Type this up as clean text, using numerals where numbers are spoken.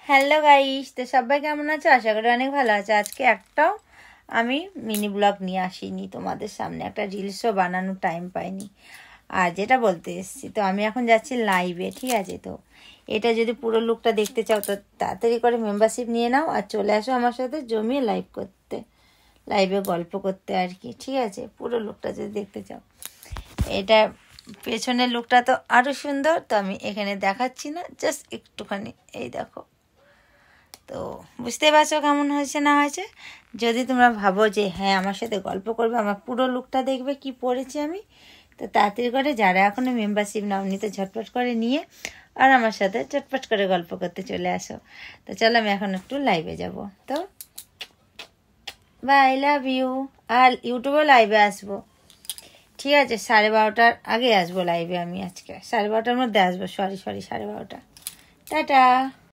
Hello guys, তো সবাই কেমন আছো? আশা করি অনেক ভালো আছে। আজকে একটাও আমি মিনি ব্লগ নিয়ে আসিনি তোমাদের সামনে, একটা রিলসও বানানোর টাইম পাইনি। আর যেটা বলতে এসেছি, তো আমি এখন যাচ্ছি লাইভে, ঠিক আছে? তো এটা যদি পুরো লুকটা দেখতে চাও তো তাড়াতাড়ি করে মেম্বারশিপ নিয়ে নাও আর চলে আসো আমার সাথে জমিয়ে লাইভ করতে, লাইভে গল্প করতে আর কি, ঠিক আছে? পুরো লুকটা যদি দেখতে চাও, এটা পেছনের লুকটা তো আরও সুন্দর, তো আমি এখানে দেখাচ্ছি না, জাস্ট একটুখানি এই দেখো। তো বুঝতে পারছো কেমন হয়েছে না হয়েছে? যদি তোমরা ভাবো যে হ্যাঁ আমার সাথে গল্প করবে, আমার পুরো লুকটা দেখবে কি পরেছি আমি, তো তাড়াতাড়ি করে যারা এখনও মেম্বারশিপ নাওনি তো ঝটপট করে নিয়ে আর আমার সাথে চটপট করে গল্প করতে চলে আসো। তো চলো আমি এখন একটু লাইভে যাব। তো বাই, লাভ ইউ। আর ইউটিউবেও লাইভে আসবো, ঠিক আছে? 12:30টার আগে আসবো লাইভে। আমি আজকে 12:30টার মধ্যে আসবো, সরি 12:30। টাটা।